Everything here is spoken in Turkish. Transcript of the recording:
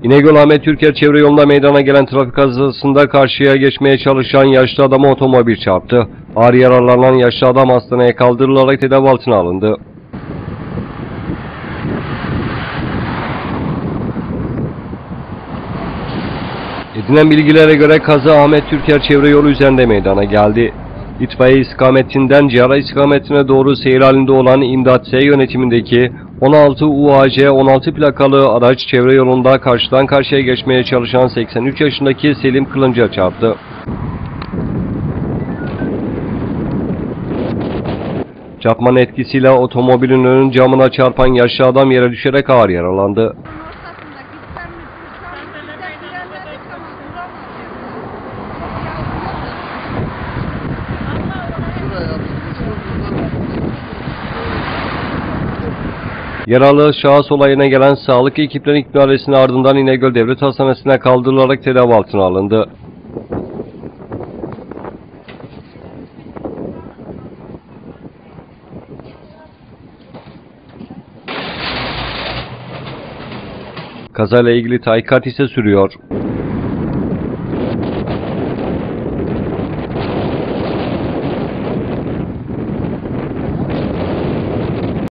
İnegöl Ahmet Türker çevre yolunda meydana gelen trafik kazasında karşıya geçmeye çalışan yaşlı adama otomobil çarptı. Ağır yaralanan yaşlı adam hastaneye kaldırılarak tedavi altına alındı. Edinilen bilgilere göre kaza Ahmet Türker çevre yolu üzerinde meydana geldi. İtfaiye istikametinden Cihara istikametine doğru seyir halinde olan İmdat S yönetimindeki 16 UAC 16 plakalı araç çevre yolunda karşıdan karşıya geçmeye çalışan 83 yaşındaki Selim Kılınç'a çarptı. Çarpmanın etkisiyle otomobilin ön camına çarpan yaşlı adam yere düşerek ağır yaralandı. Yaralı şahıs olayına gelen sağlık ekiplerinin müdahalesinin ardından İnegöl Devlet Hastanesi'ne kaldırılarak tedavi altına alındı. Kazayla ilgili tahkikat ise sürüyor.